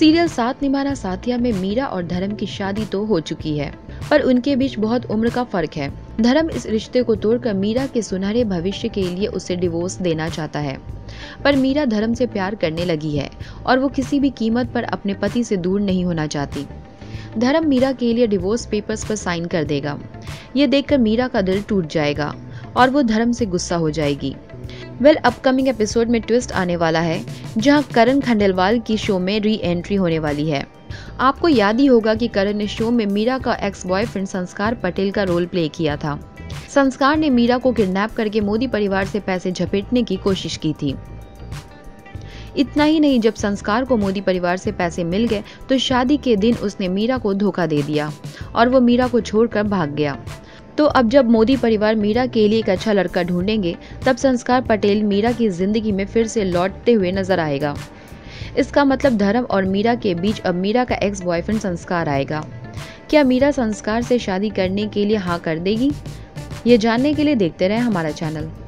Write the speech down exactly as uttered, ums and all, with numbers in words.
Serial साथ निभाना साथिया में मीरा और धर्म की शादी तो हो चुकी है, पर उनके बीच बहुत उम्र का फर्क है। धर्म इस रिश्ते को तोड़कर मीरा के सुनहरे भविष्य के लिए उसे डिवोर्स देना चाहता है, पर मीरा धर्म से प्यार करने लगी है और वो किसी भी कीमत पर अपने पति से दूर नहीं होना चाहती। धर्म मीरा के लिए डिवोर्स पेपर्स पर साइन कर देगा। ये देखकर मीरा का दिल टूट जाएगा और वो धर्म से गुस्सा हो जाएगी। वेल अपकमिंग एपिसोड में ट्विस्ट आने वाला है, जहां करण खंडेलवाल की शो में री एंट्री होने वाली है। आपको याद ही होगा कि करण ने शो में मीरा का एक्स बॉयफ्रेंड संस्कार पटेल का रोल प्ले किया था। संस्कार ने मीरा को किडनैप करके मोदी परिवार से पैसे झपेटने की कोशिश की थी। इतना ही नहीं, जब संस्कार को मोदी परिवार से पैसे मिल गए तो शादी के दिन उसने मीरा को धोखा दे दिया और वो मीरा को छोड़कर भाग गया। तो अब जब मोदी परिवार मीरा के लिए एक अच्छा लड़का ढूंढेंगे, तब संस्कार पटेल मीरा की जिंदगी में फिर से लौटते हुए नजर आएगा। इसका मतलब धर्म और मीरा के बीच अब मीरा का एक्स बॉयफ्रेंड संस्कार आएगा। क्या मीरा संस्कार से शादी करने के लिए हाँ कर देगी? ये जानने के लिए देखते रहें हमारा चैनल।